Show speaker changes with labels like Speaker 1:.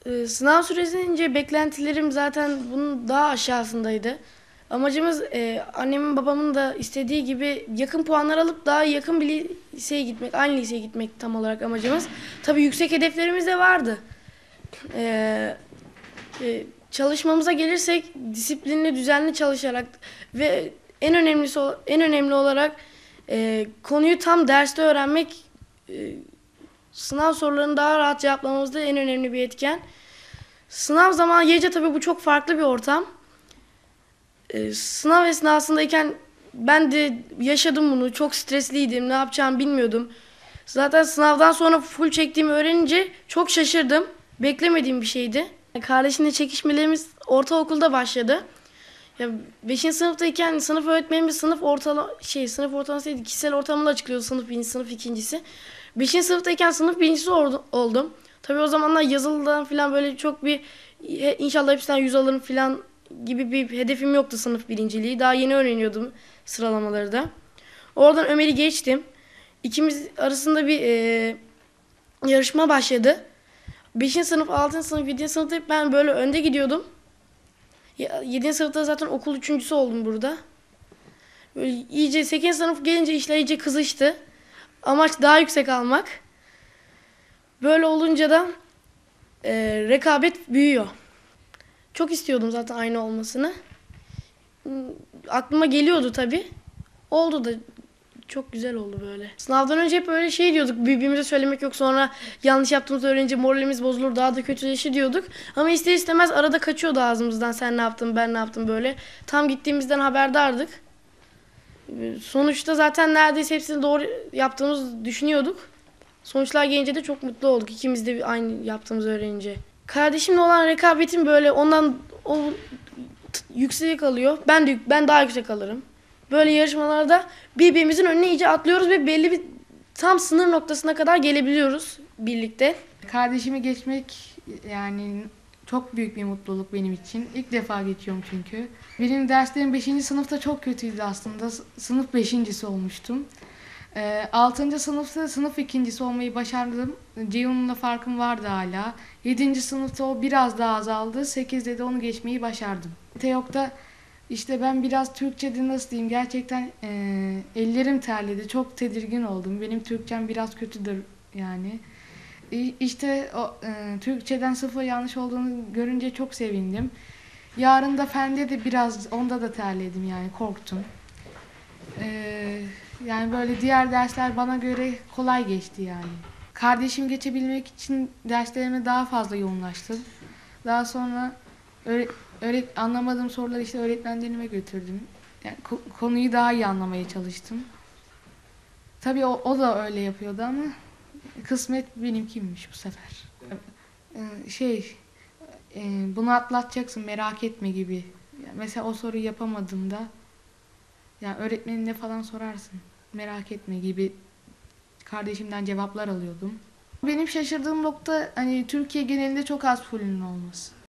Speaker 1: Sınav süresince beklentilerim zaten bunun daha aşağısındaydı. Amacımız annemin babamın da istediği gibi yakın puanlar alıp daha yakın bir liseye gitmek, aynı liseye gitmek tam olarak amacımız. Tabii yüksek hedeflerimiz de vardı. E, Çalışmamıza gelirsek disiplinli, düzenli çalışarak ve en önemli olarak konuyu tam derste öğrenmek, sınav sorularını daha rahat cevaplamamızda en önemli bir etken. Sınav zamanı gelince tabii bu çok farklı bir ortam. Sınav esnasındayken ben de yaşadım bunu. Çok stresliydim. Ne yapacağımı bilmiyordum. Zaten sınavdan sonra full çektiğimi öğrenince çok şaşırdım. Beklemediğim bir şeydi. Kardeşimle çekişmelerimiz ortaokulda başladı. Ya 5. sınıftayken sınıf öğretmenimiz sınıf ortalaması değil, kişisel ortamını açıklıyordu, sınıf birincisi, sınıf ikincisi. 5. sınıftayken sınıf birincisi oldum. Tabii o zamanlar yazılıdan falan böyle çok bir inşallah hepsinden 100 alırım falan gibi bir hedefim yoktu sınıf birinciliği. Daha yeni öğreniyordum sıralamaları da. Oradan Ömer'i geçtim. İkimiz arasında bir yarışma başladı. 5. sınıf, 6. sınıf, 7. sınıfta hep ben böyle önde gidiyordum. 7. sınıfta zaten okul üçüncüsü oldum burada. Böyle iyice 8. sınıf gelince işler iyice kızıştı. Amaç daha yüksek almak. Böyle olunca da rekabet büyüyor. Çok istiyordum zaten aynı olmasını. Aklıma geliyordu tabii. Oldu da çok güzel oldu böyle. Sınavdan önce hep öyle şey diyorduk. Birbirimize söylemek yok, sonra yanlış yaptığımızı öğrenince moralimiz bozulur, daha da kötüleşir diyorduk. Ama ister istemez arada kaçıyordu ağzımızdan, sen ne yaptın, ben ne yaptım böyle. Tam gittiğimizden haberdardık. Sonuçta zaten neredeyse hepsini doğru yaptığımızı düşünüyorduk. Sonuçlar gelince de çok mutlu olduk. İkimiz de aynı yaptığımızı öğrenince. Kardeşimle olan rekabetim böyle ondan yüksek alıyor. Ben daha yüksek alırım. Böyle yarışmalarda birbirimizin önüne iyice atlıyoruz ve belli bir tam sınır noktasına kadar gelebiliyoruz birlikte.
Speaker 2: Kardeşimi geçmek yani çok büyük bir mutluluk benim için. İlk defa geçiyorum çünkü. Benim derslerim 5. sınıfta çok kötüydü aslında. Sınıf beşincisi olmuştum. 6. sınıfta sınıf ikincisi olmayı başardım. Ceyhun'la farkım vardı hala. 7. sınıfta o biraz daha azaldı. 8'de de onu geçmeyi başardım. TEOK'ta işte ben biraz Türkçe'de nasıl diyeyim gerçekten ellerim terledi. Çok tedirgin oldum. Benim Türkçem biraz kötüdür yani. İşte o Türkçeden sıfır yanlış olduğunu görünce çok sevindim. Yarın da fende de biraz onda da terledim yani korktum. Yani böyle diğer dersler bana göre kolay geçti yani. Kardeşim geçebilmek için derslerime daha fazla yoğunlaştım. Daha sonra anlamadığım soruları işte öğretmenlerime götürdüm. Yani konuyu daha iyi anlamaya çalıştım. Tabii o da öyle yapıyordu ama kısmet benimkiymiş bu sefer. Şey, bunu atlatacaksın merak etme gibi. Yani mesela o soruyu yapamadığımda yani öğretmenine falan sorarsın merak etme gibi kardeşimden cevaplar alıyordum. Benim şaşırdığım nokta hani Türkiye genelinde çok az fulinin olması.